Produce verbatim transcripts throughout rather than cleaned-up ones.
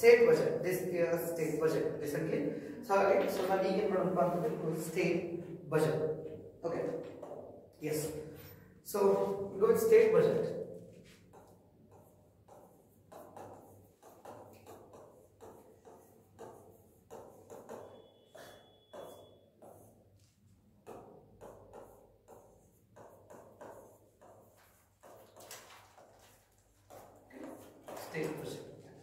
State budget, this year state budget recently. So ಹಾಗಾಗಿ so ನಾನು ಈಗ ಏನು ಮಾಡಬೇಕು ಅಂತಂದ್ರೆ state budget. Okay, yes. So go with state budget. State budget.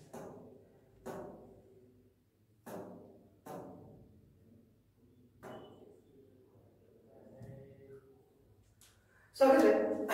So ಹಾಗಾದ್ರೆ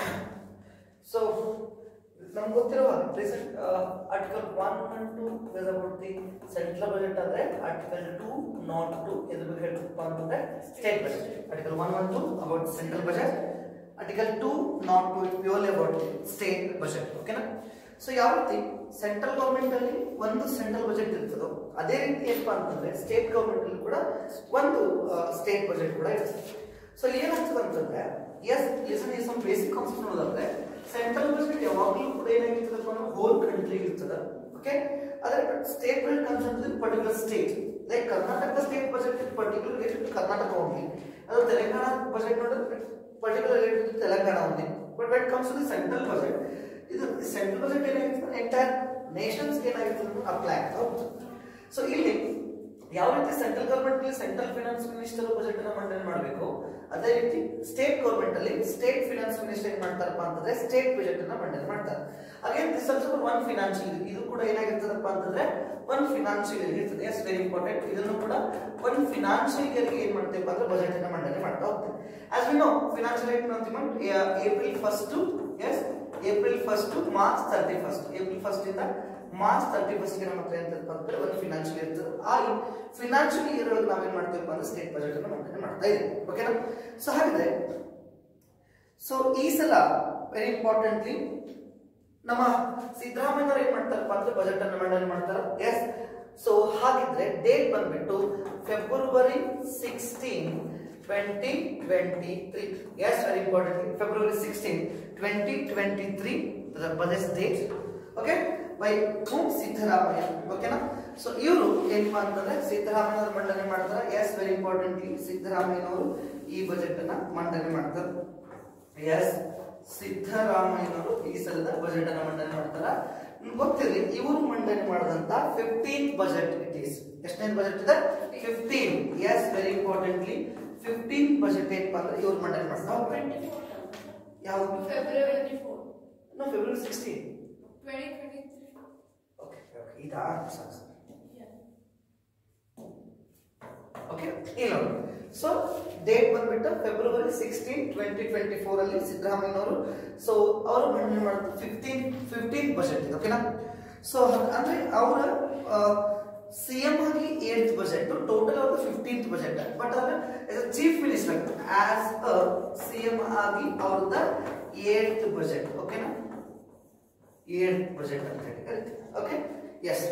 ಸೊ ನಮ್ಗೆ ಗೊತ್ತಿರುವ present article one and two is about the central budget ಆದ್ರೆ ಆರ್ಟಿಕಲ್ ಟೂ ನಾಟ್ ಟು ಎದ್ರ ಬಗ್ಗೆ ಹೇಳ್ತಪ್ಪ ಅಂತಂದ್ರೆ state budget. Article one one to about central budget, article two not to purely about state budget. ಓಕೆನಾ? So ಯಾವ ರೀತಿ central government ಅಲ್ಲಿ ಒಂದು ಸೆಂಟ್ರಲ್ ಬಜೆಟ್ ಇರ್ತದೋ ಅದೇ ರೀತಿ ಏನಪ್ಪಾ ಅಂತಂದ್ರೆ ಸ್ಟೇಟ್ ಗವರ್ಮೆಂಟ್ ಅಲ್ಲಿ ಕೂಡ ಒಂದು ಸ್ಟೇಟ್ ಬಜೆಟ್ ಕೂಡ ಇರ್ತದೆ. ಸೊ ಏನಾಗ್ತದೆ ಅಂತಂದ್ರೆ ಎಸ್ ಲಿಸನ್ ಈ ಸಮ್ ಬೇಸಿಕ್ ಕಾನ್ಸೆಪ್ಟ್ ನೋಡೋದಾದ್ರೆ ಸೆಂಟ್ರಲ್ ಬಜೆಟ್ ಯಾವಾಗಲೂ ಕೂಡ ಏನಾಗಿರ್ತದಪ್ಪ ಅಂದ್ರೆ ಹೋಲ್ ಕಂಟ್ರಿ ಇರ್ತದೆ. ಓಕೆ, ಅದ್ರ ಸ್ಟೇಟ್ ಬಜೆಟ್ ಕಮ್ಸ್ ಅಂತ particular state. Like Karnataka state budget particular related Karnataka only. ಅದು ತೆಲಂಗಾಣ ಬಜೆಟ್ ನೋಡಿದ್ರೆ particular related Telangana only. But when comes to the central budget, ಇದು ಸೆಂಟ್ರಲ್ ಬಜೆಟ್ ಏನಾಗಿರ್ತದೆ ಎಂಟೈರ್ ನೇಷನ್ಸ್ ಏನಾಗಿರ್ತದೆ ಅಪ್ಲೈ ಆಗ್ತದೆ. ಸೊ ಇಲ್ಲಿ ಯಾವ ರೀತಿ ಸೆಂಟ್ರಲ್ ಗವರ್ಮೆಂಟ್ ಅಲ್ಲಿ ಸೆಂಟ್ರಲ್ ಫೈನಾನ್ಸ್ ಮಿನಿಸ್ಟರ್ ಬಜೆಟ್ ಅನ್ನ ಮಂಡನೆ ಮಾಡಬೇಕು, ಅದೇ ರೀತಿ ಸ್ಟೇಟ್ ಗವರ್ಮೆಂಟ್ ಅಲ್ಲಿ ಸ್ಟೇಟ್ ಫೈನಾನ್ಸ್ ಮಿನಿಸ್ಟರ್ ಏನ್ ಮಾಡ್ತಾರಪ್ಪ ಅಂತಂದ್ರೆ ಸ್ಟೇಟ್ ಬಜೆಟ್ ಅನ್ನ ಮಂಡನೆ ಮಾಡ್ತಾರೆ. Again this also one financial, ಇದು ಕೂಡ ಏನಾಗಿರ್ತದಪ್ಪ ಅಂತಂದ್ರೆ ಒನ್ ಫೈನಾನ್ಷಿಯಲ್ ಇಯರ್ ಇರ್ತದೆ. Yes, very important. ಇದನ್ನು ಕೂಡ ಒನ್ ಫೈನಾನ್ಷಿಯಲ್ ಇಯರ್ ಗೆ ಏನ್ ಮಾಡ್ತೇವೆ ಅಂದ್ರೆ ಬಜೆಟ್ ಅನ್ನ ಮಂಡನೆ ಮಾಡ್ತಾ ಹೋಗ್ತೇವೆ. As we know financial year ಅಂತಿಮ April first to yes April first to March thirty first April first ಇಂದ ಮಾರ್ಚ್ ತರ್ಟಿ ಫಸ್ಟ್ ಗೆ ನಮ್ಮ ಹತ್ರ ಎಂತಪ್ಪ ಅಂದ್ರೆ ಒಂದು ಫೈನಾನ್ಷಿಯಲ್ ಇಯರ್ ಇರ್ತದೆ. ಆ ಫೈನಾನ್ಷಿಯಲ್ ಇಯರ್ ಒಳಗೆ ನಾವೇನ್ ಮಾಡ್ತೇವೆ ಅಂದ್ರೆ ಸ್ಟೇಟ್ ಬಜೆಟ್ ಅನ್ನು ಮಂಡನೆ ಮಾಡ್ತಾ ಇದ್ದೀವಿ. ಓಕೆನಾ? ಸೊ ಹಾಗಿದ್ರೆ ಸೊ ಈ ಸಲ ವೆರಿ ಇಂಪಾರ್ಟೆಂಟ್ಲಿ ನಮ್ಮ ಸಿದ್ದರಾಮಯ್ಯ ಏನ್ ಮಾಡ್ತಾರಪ್ಪ ಅಂದ್ರೆ ಬಜೆಟ್ ಅನ್ನು ಮಂಡನೆ ಮಾಡ್ತಾರ. ಎಸ್, ಸೊ ಹಾಗಿದ್ರೆ ಡೇಟ್ ಬಂದ್ಬಿಟ್ಟು February sixteen twenty twenty three. Yes, very important. February sixteen twenty twenty three budget date. Okay, by whom Siddaramaiah. ಓಕೆನಾ? ಸೊ ಇವರು ಏನಪ್ಪಾ ಅಂತಂದ್ರೆ ಸಿದ್ದರಾಮಯ್ಯ ಮಂಡನೆ ಮಾಡ್ತಾರೆ. ಎಸ್, ವೆರಿ ಇಂಪಾರ್ಟೆಂಟ್ಲಿ ಸಿದ್ದರಾಮಯ್ಯನವರು ಈ ಬಜೆಟ್ ಅನ್ನ ಮಂಡನೆ ಮಾಡ್ತಾರೆ. ಎಸ್, ಸಿದ್ದರಾಮಯ್ಯನವರು ಈ ಸಲದ ಬಜೆಟ್ ಅನ್ನ ಮಂಡನೆ ಮಾಡ್ತಾರ. ಗೊತ್ತಿರಲಿ ಇವರು ಮಂಡನೆ ಮಾಡಿದಂತ ಫಿಫ್ಟೀನ್ ಬಜೆಟ್ ಇಟ್ ಈಸ್. ಎಷ್ಟನೇ ಬಜೆಟ್ ಇದೆ? Fifteen. Yes, very importantly fifteen budget ಏನಪ್ಪಾ ಅಂದ್ರೆ ಇವ್ರು ಮಂಡನೆ ಮಾಡ್ತಾರೆ. ಯಾವುದು? February no February sixteen twenty twenty three. Okay okay, ಇದಾ? ಓಕೆ, ಇಲ್ಲ. ಸೊ ಡೇಟ್ ಬಂದ್ಬಿಟ್ಟು February sixteen twenty twenty four ಅಲ್ಲಿ ಸಿದ್ದರಾಮಯ್ಯನವರು ಸೊ ಅವರು ಮಂಡನೆ ಮಾಡಿದ ಫಿಫ್ಟೀನ್ ಫಿಫ್ಟೀನ್ ಬಜೆಟ್ ಇದೆ. ಓಕೆನಾ? ಸೊ ಅಂದ್ರೆ ಅವರ ಸಿಎಂ ಆಗಿ ಏಟ್ ಬಜೆಟ್, ಟೋಟಲ್ ಅವ್ರದ್ದು ಫಿಫ್ಟೀನ್ತ್ ಬಜೆಟ್. ಬಟ್ ಅವ್ರ chief minister as a CM ಆಗಿ ಅವ್ರದ ಏಟ್ ಬಜೆಟ್. ಓಕೆನಾ? ಏಟ್ ಬಜೆಟ್ ಅಂತ ಹೇಳಿ ಕರಿತೀವಿ. Okay, yes.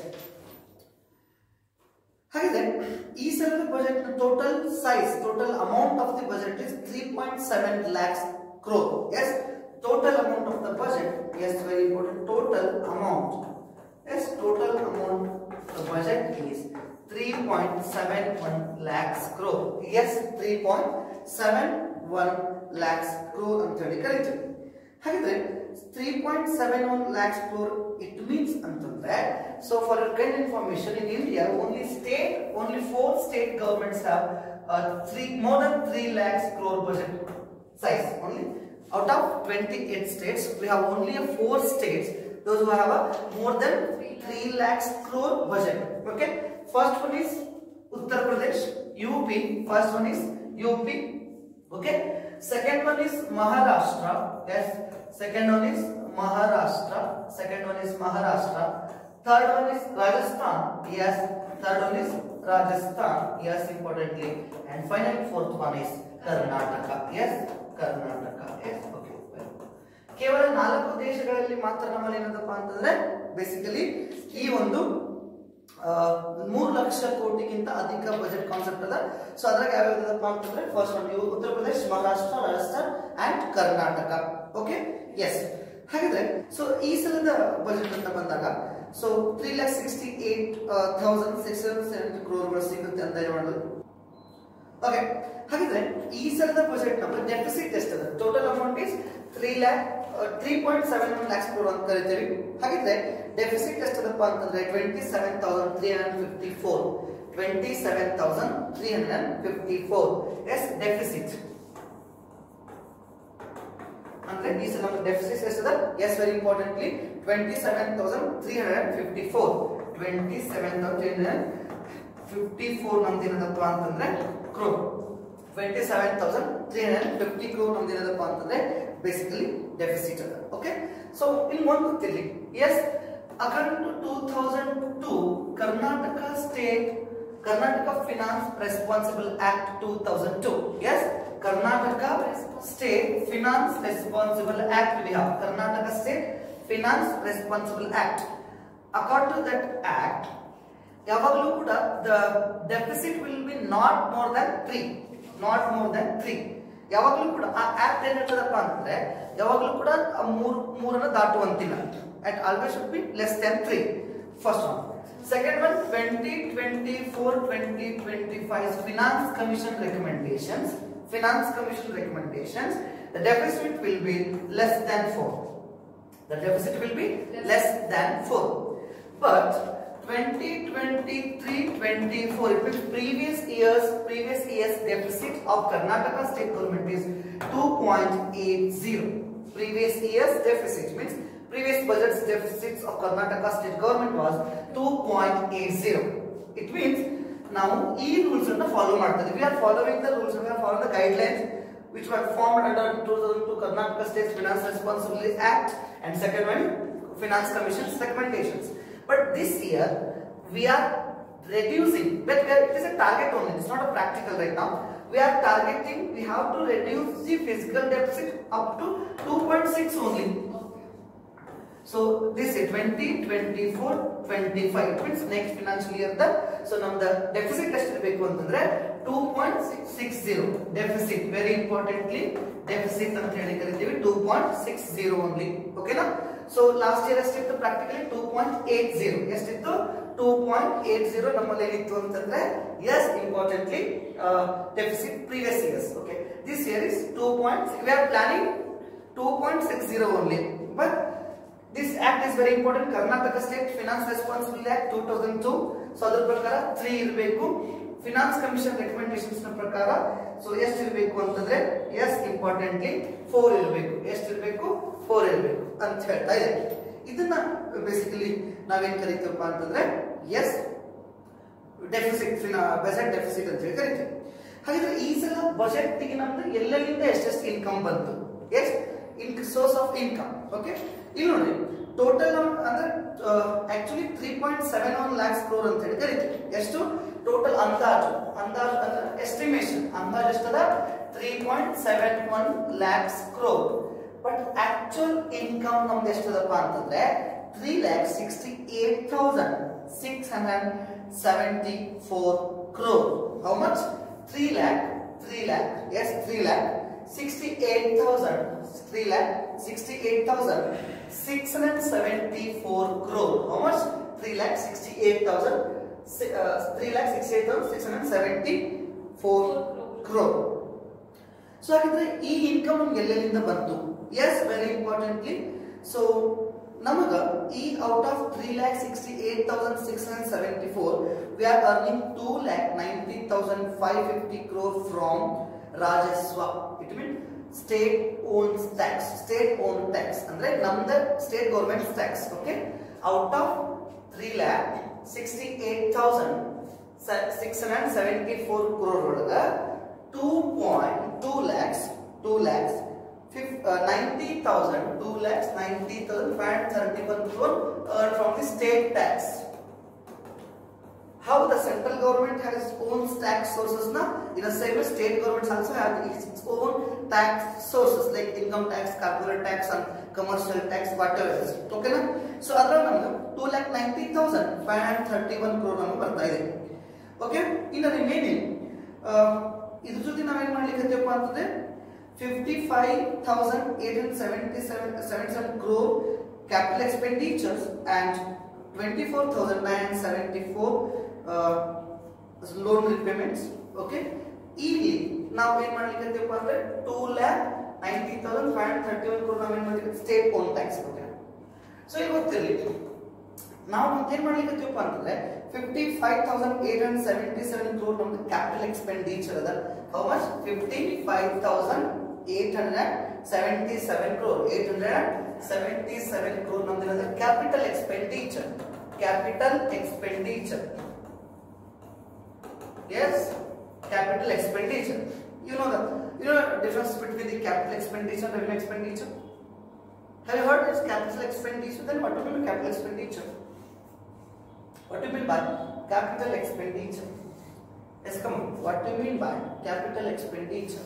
ಹಾಗಿದ್ರೆ ಈ ಸಲದ budget total size, total amount of the budget is three point seven lakhs crore. Yes, total amount of the budget. Yes, very important. Total amount. Yes, total amount the budget is three point seven one lakhs crore. Yes, three point seven one lakhs crore ಅಂತ ಹೇಳಿ ಕರೀತೀವಿ. ಹಾಗಿದ್ರೆ three point seven one lakhs crore it means ಅಂತಂದ್ರೆ, so for your kind information, in India only state only four state governments have uh, three more than three lakhs crore budget size. Only out of twenty-eight states we have only a four states those who have a more than three lakhs crore budget. Okay, first one is Uttar Pradesh, U P. First one is U P. Okay, second one is Maharashtra. Yes, second one is Maharashtra. Second one is Maharashtra. Third one is Rajasthan. Yes, third one is Rajasthan. Yes, importantly. And finally fourth one is Karnataka. Yes, Karnataka. Yes, okay. ಕೇವಲ ನಾಲ್ಕು ದೇಶಗಳಲ್ಲಿ ಮಾತ್ರ ನಮ್ಮಲ್ಲಿ ಏನಂತಪ್ಪ ಅಂತಂದ್ರೆ basically ಈ ಒಂದು ಮೂರು ಲಕ್ಷ ಕೋಟಿಗಿಂತ ಅಧಿಕ ಬಜೆಟ್ ಕಾನ್ಸೆಪ್ಟ್ ಅದ. ಸೊ ಅದ್ರಾಗ ಯಾವ್ಯಾವ್ದಪ್ಪ ಅಂತಂದ್ರೆ ಫಸ್ಟ್ ಒನ್ ಇವು Uttar Pradesh, Maharashtra, Rajasthan and Karnataka. Okay, yes. ಹಾಗಿದ್ರೆ ಸೊ ಈ ಸಲದ ಬಜೆಟ್ ಅಂತ ಬಂದಾಗ so three lakh sixty eight thousand six hundred seventy ಕ್ರೋರ್ಗಳು ಸಿಗುತ್ತೆ ಅಂದಾಜು ಮಾಡಲು. ಓಕೆ, ಹಾಗಿದ್ರೆ ಈ ಸಲದ ಬಜೆಟ್ ನಮ್ಮ ಡೆಫಿಸಿಟ್ ಎಷ್ಟಿದೆ? Total amount is three lakh three point seven one lakhs crore ಅಂತ ಕರಿತೀವಿ. ಹಾಗಿದ್ರೆ ಡೆಫಿಸಿಟ್ ಎಷ್ಟದಪ್ಪ ಅಂತಂದ್ರೆ twenty seven thousand three hundred fifty four twenty seven thousand three hundred fifty four yes deficit. ಅಂದ್ರೆ ಈ ಸಲ ನಮ್ಮ ಡೆಫಿಸಿಟ್ ಎಷ್ಟದ? Yes very importantly twenty seven thousand three hundred fifty four twenty seven thousand three hundred fifty four ನಮ್ದು ಏನದಪ್ಪ ಅಂತಂದ್ರೆ crore. Twenty seven thousand three hundred fifty crore ನಮ್ದು ಏನದಪ್ಪ ಅಂತಂದ್ರೆ ಬೇಸಿಕಲಿ ಡೆಫಿಸಿಟ್ ಅದ. ಓಕೆ, ಸೊ ಇಲ್ಲಿ ಒಂದು ಗೊತ್ತಿರಲಿ, yes according to two thousand two Karnataka state Karnataka finance responsible act two thousand two. Yes Karnataka State Finance Responsible Act we have. Karnataka State Finance Responsible Act. According to that act, yavaglu kuda the deficit will be not more than three. Not more than three. Yavaglu kuda ಆ act ಏನು ಹೇಳ್ತದಪ್ಪ ಅಂದ್ರೆ ಯಾವಾಗಲೂ ಕೂಡ ಮೂರು ಮೂರನ್ನು ದಾಟುವಂತಿಲ್ಲ. It always should be less than three. First one. Second one, twenty twenty-four twenty twenty-five Finance Commission recommendations. Finance Commission recommendations, the deficit will be less than four. The deficit will be less, less than four. But twenty twenty-three twenty-four, it means previous years, previous years deficit of Karnataka state government is two point eight zero. Previous years deficit means previous budget's deficits of Karnataka state government was two point eight zero. It means ನಾವು ಈ rules ಅನ್ನು follow ಮಾಡ್ತಾ ಇದ್ದೀವಿ. We are following the rules, we are following the guidelines which were formed under two thousand two Karnataka State Finance Responsibility Act and second one Finance Commission's recommendations. But this year we are reducing, but we are, it is a target only, it's not a practical right now. We are targeting, we have to reduce the fiscal deficit up to two point six only. So this is twenty twenty-four twenty-five, it means next financial year the so ನಮ್ದು deficit ಎಷ್ಟು ಇರಬೇಕು ಅಂತಂದ್ರೆ two point six zero deficit. Very importantly deficit ಅಂತ ಹೇಳಿ ಕರಿತೀವಿ two point six zero only. ಓಕೆನಾ? So last year ಎಷ್ಟಿತ್ತು? Practically two point eight zero. ಎಷ್ಟಿತ್ತು? two point eight zero ನಮ್ಮಲ್ಲಿ ಏನಿತ್ತು ಅಂತಂದ್ರೆ yes importantly deficit previous years. Okay, this year is two point six. We are planning two point six zero only, but this act is very important. Karnataka State Finance Responsibility Act two thousand two. So ಅದರ ಪ್ರಕಾರ three ಇರಬೇಕು. Finance commission recommendations ನ ಪ್ರಕಾರ so ಎಷ್ಟು ಇರಬೇಕು ಅಂತಂದ್ರೆ yes importantly four ಇರಬೇಕು. ಎಷ್ಟು ಇರಬೇಕು? four ಇರಬೇಕು ಅಂತ ಹೇಳ್ತಾ ಇದೆ. ಇದನ್ನ ಬೇಸಿಕಲಿ ನಾವೇನ್ ಕರೀತೀವಪ್ಪ ಅಂತಂದ್ರೆ ಎಸ್ ಡೆಫಿಸಿಟ್, ಬಜೆಟ್ ಡೆಫಿಸಿಟ್ ಅಂತ ಹೇಳಿ ಕರಿತೀವಿ. ಹಾಗಿದ್ರೆ ಈ ಸಲ ಬಜೆಟ್ ಗೆ ನಮ್ದು ಎಲ್ಲೆಲ್ಲಿಂದ ಎಷ್ಟೆಷ್ಟು ಇನ್ಕಮ್ ಬಂತು? Yes in source of income. Okay, ಇಲ್ಲಿ ನೋಡಿ ಟೋಟಲ್ ಅಂದ್ರೆ actually three point seven one lakhs crore ಅಂತ ಹೇಳಿ ಕರಿತೀವಿ. ಎಷ್ಟು ಟೋಟಲ್ ಅಂದಾಜು? ಅಂದಾಜು ಅಂದ್ರೆ ಎಸ್ಟಿಮೇಷನ್. ಅಂದಾಜು ಎಷ್ಟದ? Three point seven one lakhs crore. But actual income ನಮ್ದು ಎಷ್ಟದಪ್ಪ ಅಂತಂದ್ರೆ three lakh sixty eight thousand six hundred seventy four crore. How much? Three lakh three lakh yes three lakh sixty-eight thousand three lakh sixty-eight thousand six hundred seventy-four crore. How much? three lakh sixty-eight thousand uh, three lakh sixty-eight thousand six hundred seventy-four crore. So ಹಾಗಿದ್ರೆ ಈ income ನಮ್ಗೆ ಎಲ್ಲೆಲ್ಲಿಂದ ಬಂತು? S very importantly so ನಮಗ ಈ out of three lakh sixty-eight thousand six hundred seventy-four we are earning two lakh ninety thousand five hundred fifty crore from Rajaswa. It means state owns tax. State owned tax ಅಂದ್ರೆ ನಮ್ದು state government tax. Okay, out of three lakh sixty-eight thousand six hundred seventy-four crore ಒಳಗ two point two lakhs two lakhs ninety thousand two lakhs ninety thousand five hundred thirty-one crore earned from the state tax. How the central government has its own tax sources now, in the same way state governments also have its own tax sources like income tax, corporate tax and commercial tax, whatever it is. Okay na? So adra namge two lakh ninety thousand five hundred thirty-one crore namu barta ide. Okay, in the remaining idr joti navu ಏನು ಮಾಡ್ಲಿಕ್ಕೆ ಹತ್ತಪ್ಪ ಅಂತಂದ್ರೆ fifty-five thousand eight hundred seventy-seven crore capital expenditures and twenty-four thousand nine hundred seventy-four uh, loan repayments. Okay, ಇಲ್ಲಿ ನಾವು ಏನು ಮಾಡಲಿಕ್ಕಂತೀವಪ್ಪ ಅಂದ್ರೆ two lakh ninety thousand five hundred thirty-one crore ನಾವು ಏನು ಮಾಡಲಿಕ್ಕೆ state own tax. Okay, so ಇಲ್ಲಿ ಗೊತ್ತಿರಲಿ ನಾವು ಮತ್ತೇನು ಮಾಡ್ಲಿಕ್ಕಂತೀವಪ್ಪ ಅಂತಂದ್ರೆ fifty-five thousand eight hundred seventy-seven crore ನಮ್ದು ಕ್ಯಾಪಿಟಲ್ ಎಕ್ಸ್ಪೆಂಡಿಚರ್ ಅದ. How much? fifty-five thousand eight hundred seventy-seven crore. eight hundred seventy-seven crore ನಮ್ದು capital expenditure. Capital expenditure, yes, capital expenditure. You know that, you know the difference between the capital expenditure and revenue expenditure. Have you heard this capital expenditure? Then what do you mean by capital expenditure? What do you mean by capital expenditure? Yes, come on. What do you mean by capital expenditure?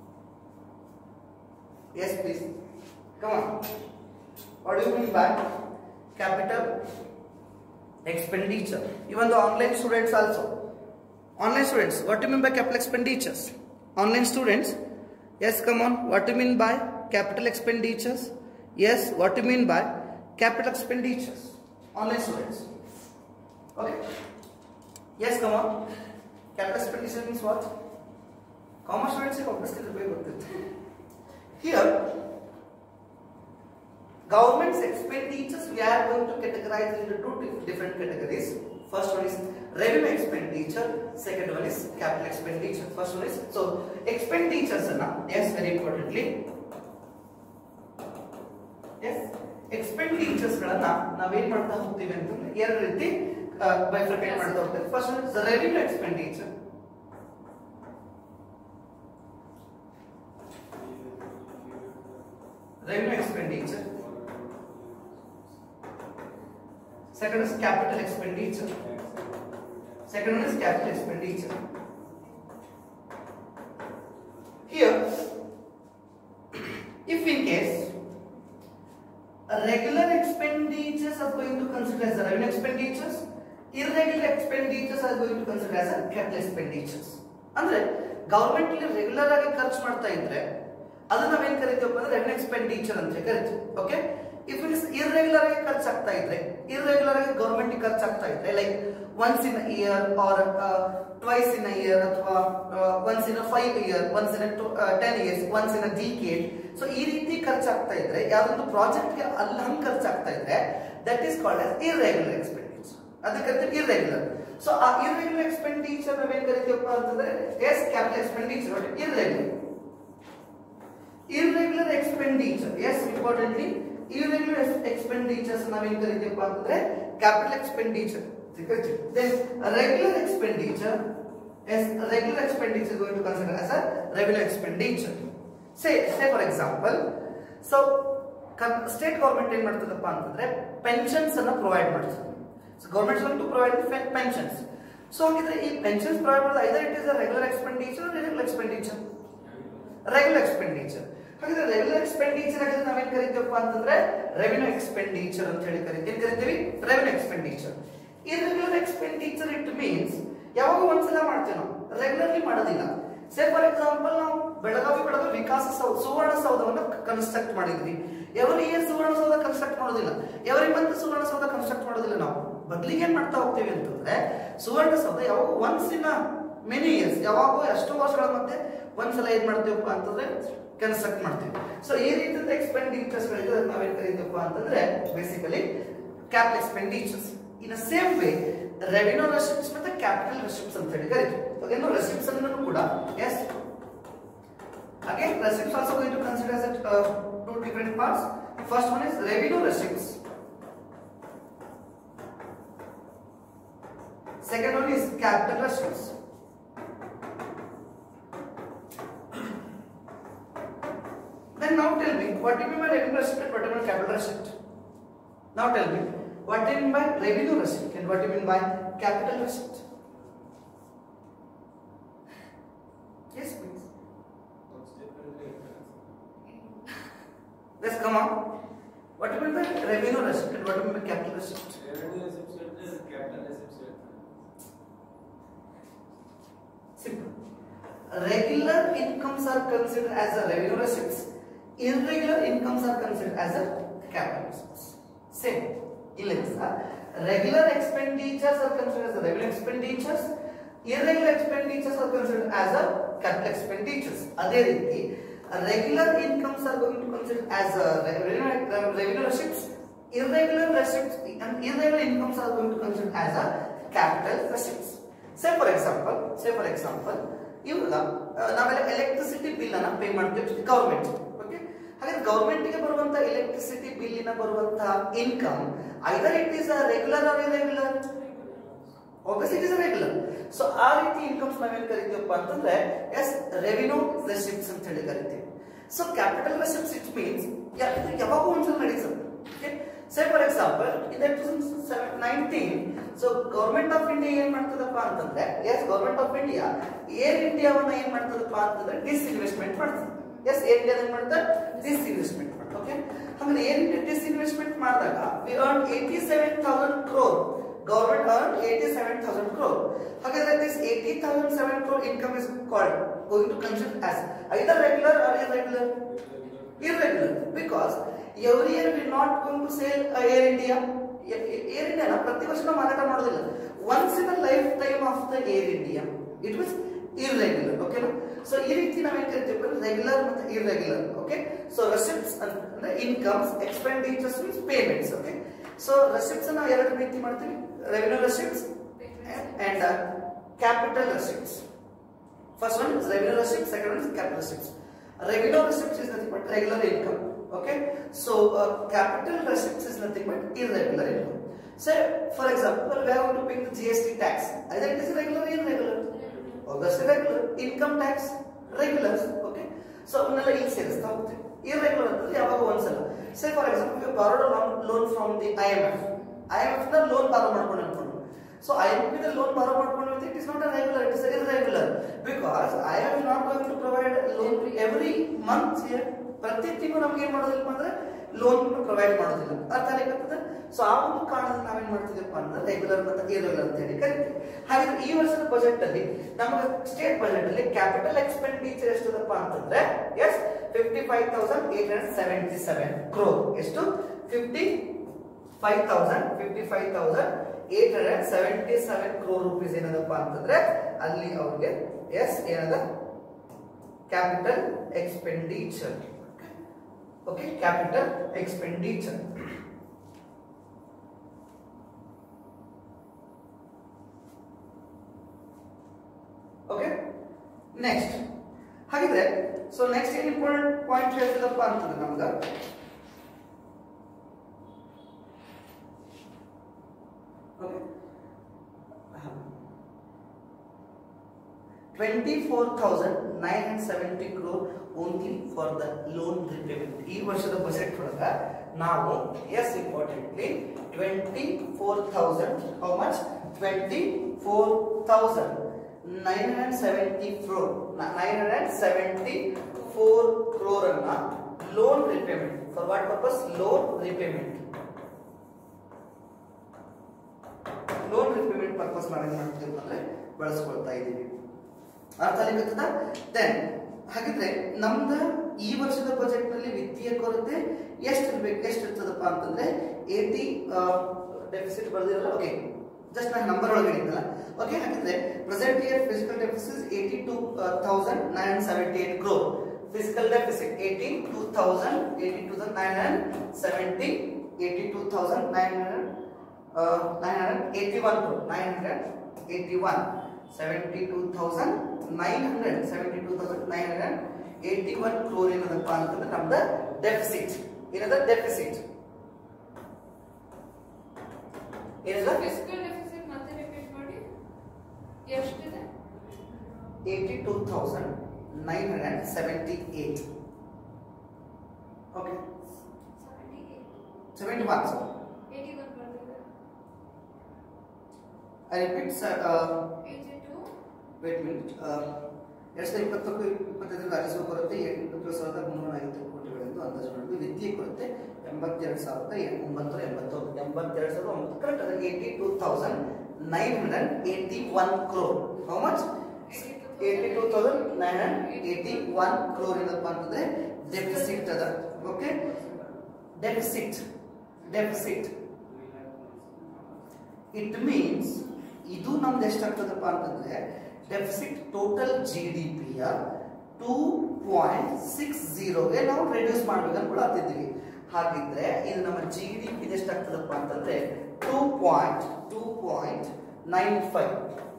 Yes, please. Come on. What do you mean by capital expenditure? Even the online students also. Online students, what do you mean by capital expenditures? Online students, yes, come on. What do you mean by capital expenditures? Yes, what do you mean by capital expenditures? Online students. Okay. Yes, come on. Capital expenditure means what? Commerce students, obviously the way with it. Here, government's expenditures we are going to categorize into two different categories. First one is revenue expenditure, second one is capital expenditure. First one is, so expenditures na, yes, very importantly, yes, expenditures ಗಳನ್ನ ನಾವೇನ್ ಮಾಡ್ತಾ ಹೋಗ್ತೀವಿ ಅಂತಂದ್ರೆ ಎರಡು ರೀತಿ bifurcate ಮಾಡ್ತಾ ಹೋಗ್ತೀವಿ. First one is revenue expenditure. revenue expenditure. Second is capital expenditure. Second one is capital expenditure. Here, if in case regular expenditures are going to consider as revenue expenditures, irregular expenditures are going to consider as capital expenditures. ಅಂದ್ರೆ government ಇಲ್ಲಿ regular ಆಗಿ ಖರ್ಚು ಮಾಡ್ತಾ ಇದ್ರೆ ಅದನ್ನ ನಾವೇನ್ ಕರಿತೀವಪ್ಪ ಅಂದ್ರೆ revenue expenditure ಅಂತ ಕರಿತೀವಿ. Okay, if it is irregular ಆಗಿ ಖರ್ಚು ಆಗ್ತಾ ಇದ್ರೆ, ಇರ್ರೆಗ್ಯುಲರ್ ಆಗಿ ಗವರ್ಮೆಂಟ್ ಖರ್ಚು ಆಗ್ತಾ ಇದ್ರೆ, like once in year or twice in year ಅಥವಾ once in five year, once in ten years, once in decade, so ಈ ರೀತಿ ಖರ್ಚಾಗ್ತಾ ಇದ್ರೆ, ಯಾವ್ದೊಂದು ಪ್ರಾಜೆಕ್ಟ್ ಗೆ ಅಲ್ಲಿ ಹಂಗೆ ಖರ್ಚಾಗ್ತಾ ಇದ್ರೆ that is called as irregular expenditure. ಅದಕ್ಕೆ ಕರಿತೀವಿ ಇರ್ರೆಗ್ಯುಲರ್. ಸೊ ಆ ಇರ್ರೆಗ್ಯುಲರ್ ಎಕ್ಸ್ಪೆಂಡಿಚರ್ ನಾವೇನ್ ಕರಿತೀವಪ್ಪ ಅಂತಂದ್ರೆ yes capital expenditure. But irregular irregular expenditure, yes, importantly irregular expenditures ನಾವೇನ್ ಕರಿತೀವಪ್ಪ ಅಂತಂದ್ರೆ capital expenditure. Then regular expenditure, yes, regular expenditure is going to consider as a revenue expenditure. say say for example, so state government ಏನ್ ಮಾಡ್ತದಪ್ಪ ಅಂತಂದ್ರೆ pensions ಅನ್ನ provide ಮಾಡ್ತದೆ. So government going to provide pensions. So ಹಾಗಿದ್ರೆ ಈ pensions provide ಮಾಡೋದು either it is a regular expenditure or irregular expenditure. regular expenditure. ಹಾಗಾದ್ರೆ regular expenditure ಆಗಿದ್ರೆ ನಾವೇನ್ ಕರಿತೀವಪ್ಪ ಅಂತಂದ್ರೆ ರೆವೆನ್ಯೂ ಎಕ್ಸ್ಪೆಂಡಿಚರ್ ಅಂತ ಹೇಳಿ ಕರಿತೀವಿ. ಏನ್ ಕರಿತೀವಿ? Revenue expenditure. Irregular expenditure it means ಯಾವಾಗ ಒಂದ್ಸಲ ಮಾಡ್ತೀವಿ ನಾವು, ರೆಗ್ಯುಲರ್ಲಿ ಮಾಡೋದಿಲ್ಲ. ಸೇ ಫಾರ್ ಎಕ್ಸಾಂಪಲ್ ನಾವು ಬೆಳಗಾವಿ ಬೆಳಗಾವಿ ವಿಕಾಸ ಸೌಧ ಸುವರ್ಣಸೌಧವನ್ನು ಕನ್ಸ್ಟ್ರಕ್ಟ್ ಮಾಡಿದ್ವಿ. ಎವರಿ ಇಯರ್ ಸುವರ್ಣಸೌಧ ಕನ್ಸ್ಟ್ರಕ್ಟ್ ಮಾಡೋದಿಲ್ಲ, ಎವರಿ ಮಂತ್ ಸುವರ್ಣಸೌಧ ಕನ್ಸ್ಟ್ರಕ್ಟ್ ಮಾಡೋದಿಲ್ಲ. ನಾವು ಬದಲಿಗೆ ಏನ್ ಮಾಡ್ತಾ ಹೋಗ್ತೀವಿ ಅಂತಂದ್ರೆ ಸುವರ್ಣಸೌಧ ಯಾವಾಗ ಒನ್ಸ್ ಇನ್ ಮೆನಿ ಇಯರ್ಸ್, ಯಾವಾಗೂ ಎಷ್ಟೋ ವರ್ಷಗಳ ಮಧ್ಯೆ ಒಂದ್ಸಲ ಏನ್ ಮಾಡ್ತೀವಪ್ಪ ಅಂತಂದ್ರೆ ಕನ್ಸ್ಟ್ರಕ್ಟ್ ಮಾಡ್ತೀವಿ. ಸೊ ಈ ರೀತಿಯ ಎಕ್ಸ್ಪೆಂಡಿಚರ್ಸ್ ಗಳಿದೆ ನಾವೇನ್ ಕರೀತೀವಪ್ಪ ಅಂತಂದ್ರೆ basically capital expenditures. In a same way revenue receipts ಮತ್ತೆ ಕ್ಯಾಪಿಟಲ್ ರೆಸಿಪ್ಟ್ಸ್ ಅಂತ ಹೇಳಿ ಕರೀತೀವಿ. ಅಗೇನ್ ರೆಸಿಪ್ಟ್ಸ್ ಅನ್ನು ಕೂಡ yes again receipts also going to consider as uh, two different parts. First one is revenue receipts. Second one is capital receipts. Then now tell me, what do you mean by revenue receipt and what do you mean by capital receipt? Now tell me, what do you mean by revenue receipt and what do you mean by capital receipt? Yes, please. Let's come on. What do you mean by revenue receipt and what do you mean by capital receipt? Revenue receipt is capital receipt. Simple. Regular incomes are considered as a revenue receipts. Irregular incomes are considered as a capital receipts. Same. Illness. regular expenditures are considered as regular expenditures, irregular expenditures are considered as a capital expenditures. ಅದೇ ರೀತಿ regular incomes are going to consider as a regular, regular receipts, irregular receipts and irregular incomes are going to consider as a capital receipts. Say for example, say for example, ಇವಾಗ ನಾವೆಲ್ಲ electricity bill ಅನ್ನ pay ಮಾಡ್ತೀವಿ government. Okay, ಹಾಗಾದ್ರೆ government ಗೆ ಬರುವಂತ electricity ಬಿಲ್ಲಿನ ಬರುವಂತ income either it is a regular or irregular. obviously it is a regular. So ಆ ರೀತಿ ಇನ್ಕಮ್ಸ್ ನಾವೇನ್ ಕರಿತೀವಪ್ಪ ಅಂತಂದ್ರೆ ಎಸ್ ರೆವಿನ್ಯೂ ರೆಸಿಪ್ಟ್ಸ್ ಅಂತ ಹೇಳಿ ಕರಿತೀವಿ. So capital receipts it means ಯಾವಾಗ ಒಂದ್ಸಲ ನಡೀತದೆ. Okay, say for example in two thousand nineteen so government of India ಏನ್ ಮಾಡ್ತದಪ್ಪ ಅಂತಂದ್ರೆ yes government of India Air ಇಂಡಿಯಾವನ್ನ ಏನ್ ಮಾಡ್ತದಪ್ಪ ಅಂತಂದ್ರೆ ಡಿಸ್ ಇನ್ವೆಸ್ಟ್ಮೆಂಟ್ ಮಾಡ್ತದೆ. ಎಸ್ ಏರ್ ಇಂಡಿಯಾ ಏನ್ ಮಾಡ್ತಾರೆ ಡಿಸ್ ಇನ್ವೆಸ್ಟ್ಮೆಂಟ್ ಮಾಡ್ತಾರೆ. ಓಕೆ, ಹಾಗಾದ್ರೆ ಏರ್ ಇಂಡಿಯಾ ಡಿಸ್ ಇನ್ವೆಸ್ಟ್ಮೆಂಟ್ ಮಾಡಿದಾಗ we earn eighty seven thousand crore. Government earned eighty-seven thousand crore. However, this eighty thousand seven crore income is called going to consider as either regular or irregular. Irregular because every year we are not going to sell uh, Air India. Air India na prati varsha ಮಾರಾಟ ಮಾಡೋದಿಲ್ಲ. Once in a lifetime of the Air India, it was irregular. Okay, no? So ಈ ರೀತಿ ನಾವು ಏನು ಕರಿತೀವಿ regular ಮತ್ತು irregular. Okay, so receipts ಅಂದ್ರೆ incomes, expenditures means payments. Okay, so receipts ನಾವು ಎರಡು ರೀತಿ ಮಾಡ್ತೀವಿ, revenue receipts and uh, capital receipts. First one is revenue receipts, second one is capital receipts. Revenue receipts is nothing but regular income. Okay, so uh, capital receipts is nothing but irregular income. Say for example, we are going to pay the G S T tax. Either it is regular or irregular. Obviously regular. Income tax regular. Okay, so unella ಇಲ್ಲಿ ಸೇರಿಸ್ತಾ ಹೋಗ್ತೀವಿ. Irregular ಅಂದ್ರೆ ಯಾವಾಗ ಒಂದ್ಸಲ. Say for example, you borrowed a loan from the I M F. I M F ನ loan borrow ಮಾಡ್ಕೊಂಡು ಅನ್ಕೊಂಡು. So I M F ದ ಲೋನ್ ಬಾರೋ ಮಾಡ್ಕೊಂಡು it is not a regular, it is a irregular because I M F is not going to provide loan every month here. ಪ್ರತಿ ತಿಂಗಳು ನಮಗೆ ಏನು ಮಾಡೋದಿಲ್ಲ ಅಂದ್ರೆ ಲೋನ್ ಪ್ರೊವೈಡ್ ಮಾಡೋದಿಲ್ಲ. ಅರ್ಥ ಆಗತ್ತದ. ಸೊ ಆ ಒಂದು ಕಾರಣದಿಂದ ನಾವೇನ್ ಮಾಡ್ತಿದ್ದೀವಿ ಅಂದ್ರೆ ರೆಗ್ಯುಲರ್ ಮತ್ತು ಇರೆಗ್ಯುಲರ್ ಅಂತ ಹೇಳಿ ಕರಿತೀವಿ. ಹಾಗಾದ್ರೆ ಈ ವರ್ಷದ ಬಜೆಟ್ ಅಲ್ಲಿ ನಮಗೆ ಸ್ಟೇಟ್ ಬಜೆಟ್ ಅಲ್ಲಿ ಕ್ಯಾಪಿಟಲ್ ಎಕ್ಸ್ಪೆಂಡಿಚರ್ ಎಷ್ಟದಪ್ಪ ಅಂತಂದ್ರೆ yes fifty five thousand eight hundred seventy seven crore. ಎಷ್ಟು fifty five thousand fifty five thousand eight hundred seventy seven crore rupees ಏನದಪ್ಪ ಅಂತಂದ್ರೆ ಅಲ್ಲಿ ಅವ್ರಿಗೆ ಎಸ್ ಏನದ capital expenditure. Okay, capital expenditure. Okay, next ಹಾಗಿದ್ರೆ ಸೊ ನೆಕ್ಸ್ಟ್ ಏನ್ ಇಂಪಾರ್ಟೆಂಟ್ ಪಾಯಿಂಟ್ ಹೇಳ್ತಿದಪ್ಪ ಅಂತಂದ್ರೆ ನಮ್ಗ twenty-four thousand nine hundred seventy crore only for the loan repayment. ಈ ವರ್ಷದ ಬಜೆಟ್ ಒಳಗ ನಾವು yes importantly twenty-four thousand how much twenty-four thousand nine hundred seventy crore nine hundred seventy-four crore ಅನ್ನ loan repayment for what purpose loan repayment loan repayment purpose ನಾವೇನ್ ಮಾಡ್ತೀವಿ ಅಂದ್ರೆ ಬಳಸ್ಕೊಳ್ತಾ ಇದ್ದೀವಿ. ಅರ್ಥ ಆಗತ್ತದ. ದೆನ್ ಹಾಗಿದ್ರೆ ನಮ್ದ ಈ ವರ್ಷದ ಬಜೆಟ್ ನಲ್ಲಿ ವಿತ್ತೀಯ ಕೊರತೆ ಎಷ್ಟು ಇರಬೇಕು, ಎಷ್ಟು ಇರ್ತದಪ್ಪ ಅಂತಂದ್ರೆ ಏಟಿ ಡೆಫಿಸಿಟ್ ಬರ್ದಿರಲ್ಲ. ಓಕೆ, ಜಸ್ಟ್ ನಾನು ನಂಬರ್ ಒಳಗೆ ಹೇಳಿದ್ನಲ್ಲ. ಓಕೆ, ಹಾಗಿದ್ರೆ present year physical deficit eighty two thousand nine hundred seventy eight crore. Physical deficit eighty two thousand eighty two thousand nine hundred seventy eighty two thousand nine hundred nine hundred eighty one crore nine hundred eighty one seventy-two thousand nine hundred seventy-two thousand nine hundred eighty-one crore ಏನದಪ್ಪ ಅಂತಂದ್ರೆ ನಮ್ದ deficit. ಏನದ deficit ಏನದ fiscal deficit ಮತ್ತೆ repeat ಮಾಡಿ ಎಷ್ಟಿದೆ? eighty-two thousand nine hundred seventy-eight. Okay, seventy-one sir. eighty-one ಬರ್ತಿದೆ. I repeat sir, uh, wait a minute. ಎರಡ್ ಸಾವಿರದ ಇಪ್ಪತ್ತಕ್ಕೂ ಇಪ್ಪತ್ತೈದರ ರಾಜಸ್ವ ಕೊರತೆ ಎಂಬತ್ತು ಸಾವಿರದ ಮುನ್ನೂರ ಐವತ್ತು ಕೋಟಿಗಳೆಂದು ಅಂದಾಜು ಮಾಡಿದ್ದು. ವಿತ್ತೀಯ ಕೊರತೆ ಎಂಬತ್ತೆರಡು ಸಾವಿರದ ಒಂಬೈನೂರ ಎಂಬತ್ತೊಂದು ಎಂಬತ್ತೆರಡು ಸಾವಿರದ ಒಂಬತ್ತು ಕರೆಕ್ಟ್. ಅದಕ್ಕೆ eighty two thousand nine hundred eighty one crore. How much? Eighty two thousand nine hundred eighty one crore ಏನಪ್ಪ ಅಂತಂದ್ರೆ ಡೆಫಿಸಿಟ್ ಅದ. Okay, deficit deficit it means ಇದು ನಮ್ದು ಎಷ್ಟಾಗ್ತದಪ್ಪ ಅಂತಂದ್ರೆ ಡೆಫಿಸಿಟ್ ಟೋಟಲ್ ಜಿ ಡಿ ಪಿಯ ಟೂ ಪಾಯಿಂಟ್ ಸಿಕ್ಸ್ ಜೀರೋಗೆ ನಾವು ರೆಡ್ಯೂಸ್ ಮಾಡ್ಬೇಕು ಅನ್ಕೊಳತ್ತಿದ್ದೀವಿ. ಹಾಗಿದ್ರೆ ಇದು ನಮ್ಮ ಜಿ ಡಿ ಪಿ ಎಷ್ಟಾಗ್ತದಪ್ಪ ಅಂತಂದ್ರೆ two point two point nine five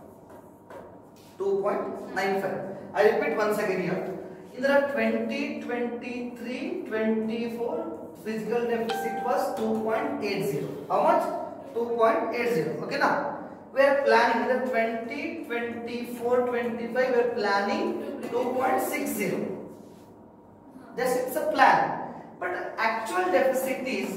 two point nine five. I repeat once again here. ಇದರ twenty twenty three twenty four physical deficit was two point eight zero. How much? two point eight zero. Okay now we are planning the twenty twenty-four twenty-five we are planning two point six zero. Just it's a plan, but actual deficit is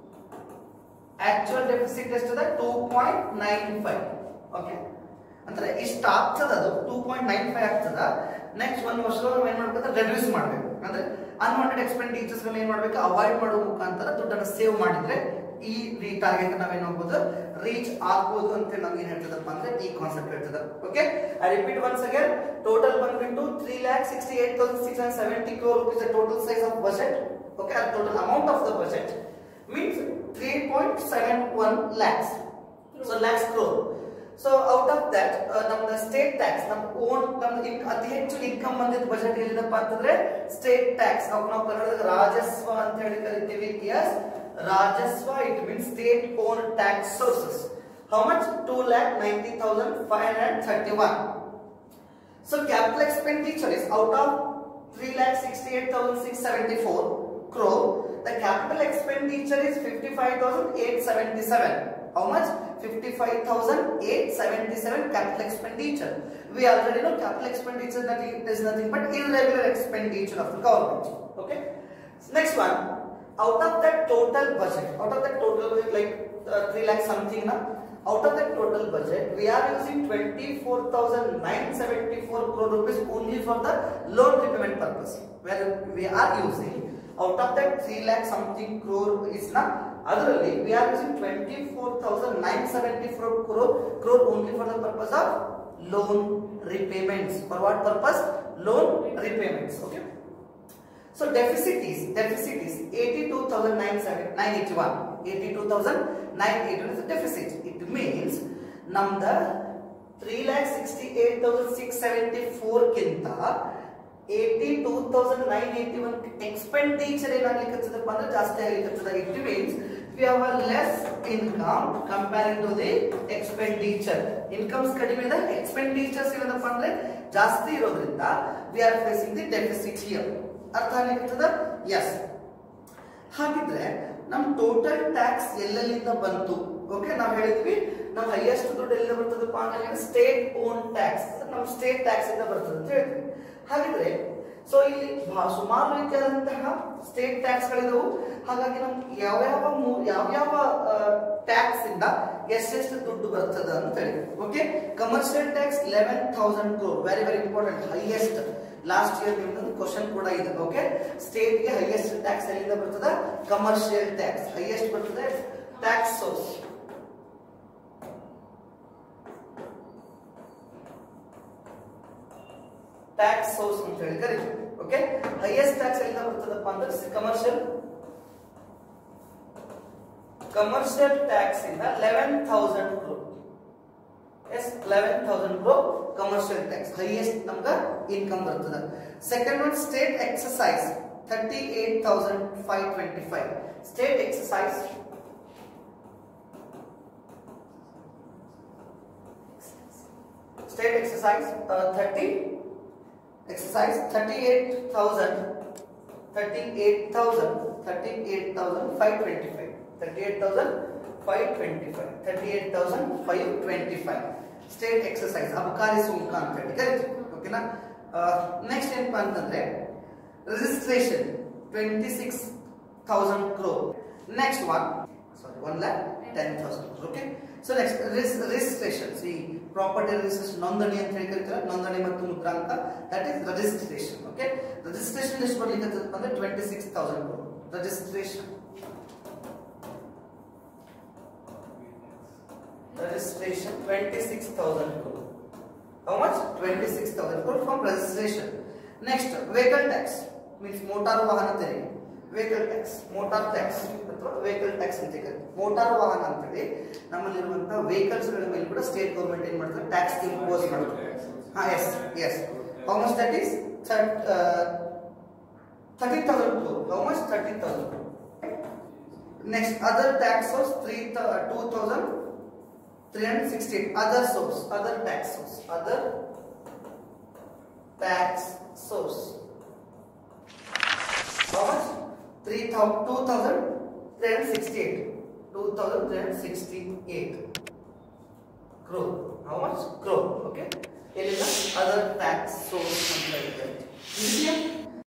actual deficit is to the two point nine five. Okay, ಅಂದ್ರೆ ಇಷ್ಟ ಆಗ್ತದ ಅದು two point nine five ಆಗ್ತದ. Next ಒಂದು ವರ್ಷದಲ್ಲಿ ನಾವು ಏನು ಮಾಡಬೇಕು ರೆಡ್ಯೂಸ್ ಮಾಡಬೇಕು. ಅಂದ್ರೆ ಅನ್ವಾಂಟೆಡ್ ಎಕ್ಸ್ಪೆಂಡಿಚರ್ಸ್ ಗಳನ್ನ ಏನು ಮಾಡಬೇಕು ಅವಾಯ್ಡ್ ಮಾಡುವ ಮುಖಾಂತರ ದುಡ್ಡನ್ನು ಸೇವ್ ಮಾಡಿದ್ರೆ ಈ ಟಾರ್ಗೆಟ್ ನಾವೇನು ಹೋಗ್ಬೋದು ರೀಚ್ ಆಗ್ಬೋದು ಅಂತ ನಮ್ಗೆ ಏನು ಹೇಳ್ತದಪ್ಪ ಅಂದ್ರೆ ಈ ಕಾನ್ಸೆಪ್ಟ್ ಹೇಳ್ತದ. Okay, I repeat once again. Total ಬಂದ್ಬಿಟ್ಟು three lakh sixty eight thousand six hundred seventy crore rupees the total size of budget. Okay, ಅದು total amount of the budget means three point seven one lakhs. So lakhs crore. So out of that ನಮ್ದು state tax ನಮ್ own ನಮ್ದು ಅತಿ ಹೆಚ್ಚು income ಬಂದಿದ್ದ budget ಎಲ್ಲಿದಪ್ಪ ಅಂತಂದ್ರೆ state tax. ನಾವು ನಾವು ಕನ್ನಡದಾಗ ರಾಜಸ್ವ ಅಂತ ಹೇಳಿ ಕರಿತೀವಿ. ಎಸ್, ರಾಜಸ್ವ it means state own tax sources. How much? Two lakh ninety thousand five hundred thirty one. So capital expenditure is out of three lakh sixty-eight thousand six hundred seventy-four crore. The capital expenditure is fifty-five thousand eight hundred seventy-seven. How much? fifty-five thousand eight hundred seventy-seven capital expenditure. We already know capital expenditure that is nothing but irregular expenditure of the government. Okay. Next one. Out of that total budget, out of that total budget, like uh, three lakh something, na? Out of that total budget, we are using twenty-four thousand nine hundred seventy-four crore rupees only for the loan repayment purpose. Where we are using out of that three lakh something crore is na. Otherly, we are using twenty-four thousand nine hundred seventy-four crore crore only for the purpose of loan repayments. For what purpose? Loan repayments. Okay. So deficit is deficit is eighty-two thousand nine hundred eighty-one. eighty-two thousand nine hundred eighty-one is the deficit. It means namda three lakh sixty-eight thousand six hundred seventy-four kinta eighty-two thousand nine hundred eighty-one expenditure ಏನಾಗಲಿಕ್ಕೆ ಅಂದ್ರೆ ಜಾಸ್ತಿ ಆಗಲಿಕ್ಕೆ. It means we have a less income comparing to the expenditure. Incomes ಕಡಿಮೆ ಇದೆ, expenditures ಏನಪ್ಪ ಅಂದ್ರೆ ಜಾಸ್ತಿ ಇರೋದ್ರಿಂದ we are facing the deficit here. ಅರ್ಥ ಆಗಲಿಕ್ಕೆ? ಎಸ್. ಹಾಗಿದ್ರೆ ನಮ್ ಟೋಟಲ್ ಟ್ಯಾಕ್ಸ್ ಎಲ್ಲೆಲ್ಲಿಂದ ಬಂತು? ಓಕೆ, ನಾವು ಹೇಳಿದ್ವಿ ನಾವು ಹೈಯೆಸ್ಟ್ ದುಡ್ಡು ಎಲ್ಲಿಂದ ಬರ್ತದಪ್ಪ ಅಂದ್ರೆ ಸ್ಟೇಟ್ ಓನ್ ಟ್ಯಾಕ್ಸ್, ನಮ್ ಸ್ಟೇಟ್ ಟ್ಯಾಕ್ಸ್ ಇಂದ ಬರ್ತದೆ ಅಂತ ಹೇಳಿದ್ವಿ. ಹಾಗಿದ್ರೆ ಸೊ ಇಲ್ಲಿ ಸುಮಾರು ರೀತಿಯಾದಂತಹ ಸ್ಟೇಟ್ ಟ್ಯಾಕ್ಸ್ ಗಳಿದವು. ಹಾಗಾಗಿ ನಮ್ಗೆ ಯಾವ್ಯಾವ ಯಾವ್ಯಾವ ಟ್ಯಾಕ್ಸ್ ಇಂದ ಎಷ್ಟೆಷ್ಟು ದುಡ್ಡು ಬರ್ತದ ಅಂತ ಹೇಳಿ. ಓಕೆ, commercial tax eleven thousand crore, very very important. Highest last year ನಿಮ್ದು ಕ್ವಶನ್ ಕೂಡ ಇದೆ. ಓಕೆ, ಸ್ಟೇಟ್ ಗೆ ಹೈಯೆಸ್ಟ್ ಟ್ಯಾಕ್ಸ್ ಎಲ್ಲಿಂದ ಬರ್ತದ? ಕಮರ್ಷಿಯಲ್ ಟ್ಯಾಕ್ಸ್ ಹೈಯೆಸ್ಟ್ ಬರ್ತದೆ. ಟ್ಯಾಕ್ಸ್ ಸೋರ್ಸ್ ಟ್ಯಾಕ್ಸ್ ಸೋರ್ಸ್ ಅಂತ ಹೇಳಿ ಕರೀತೀವಿ. ಓಕೆ, ಹೈಯೆಸ್ಟ್ ಟ್ಯಾಕ್ಸ್ ಎಲ್ಲಿಂದ ಬರ್ತದಪ್ಪ ಅಂದ್ರೆ ಕಮರ್ಷಿಯಲ್ ಕಮರ್ಷಿಯಲ್ ಟ್ಯಾಕ್ಸ್ ಇಂದ eleven thousand crore. Yes, eleven thousand crore commercial tax highest ನಮ್ಗ ಇನ್ಕಮ್ ಬರ್ತದ. Second one state excise thirty eight thousand five twenty five. State excise state excise thirty exercise thirty-eight thousand thirty-eight thousand thirty-eight thousand five twenty-five thirty-eight thousand five twenty-five thirty-eight thousand five twenty-five state exercise ಅಬಕಾರಿ ಸುಂಕ ಅಂತ ಹೇಳಿ ಕರೀತೀವಿ. ಓಕೆನಾ. Next ಏನಪ್ಪ ಅಂತಂದ್ರೆ registration twenty-six thousand crore. Next one, sorry, one lakh ten thousand crore. Okay. So next registration. See, property registration nondani ಅಂತ ಹೇಳಿ ಕರೀತಾರೆ. ನೋಂದಣಿ ಮತ್ತು ಮುದ್ರಾಂಕ, that is registration. Okay. Registration ಎಷ್ಟು ಬರ್ಲಿಕ್ಕೆ ಅಂದ್ರೆ twenty-six thousand crore. Registration. Registration twenty-six thousand crore. How much? twenty-six thousand crore from registration. Next, vehicle tax means motor ವಾಹನ ತೆರಿಗೆ. ವೆಹಿಕಲ್ ಟ್ಯಾಕ್ಸ್, ಮೋಟಾರ್ ಟ್ಯಾಕ್ಸ್ ಅಥವಾ ವೆಹಿಕಲ್ ಟ್ಯಾಕ್ಸ್ ಅಂತ ಕರೀತಾರೆ. Motor ವಾಹನ ಅಂತೇಳಿ ನಮ್ಮಲ್ಲಿರುವಂತಹ ವೆಹಿಕಲ್ಸ್ ಗಳ ಮೇಲೆ ಕೂಡ ಸ್ಟೇಟ್ ಗವರ್ಮೆಂಟ್ ಏನ್ ಮಾಡ್ತಾರೆ, ಟ್ಯಾಕ್ಸ್ ಇಂಪೋಸ್ ಮಾಡ್ತಾರೆ. ಹಾ yes yes how much that is thirty thousand crore. How much? thirty thousand crore. Next, other tax source three two thousand three hundred sixteen. Other source, other tax source, other tax source. How much? Three thousand two thousand three hundred sixty-eight. Two thousand three hundred sixty-eight crore. How much? Crore. Okay. Here is the other tax source.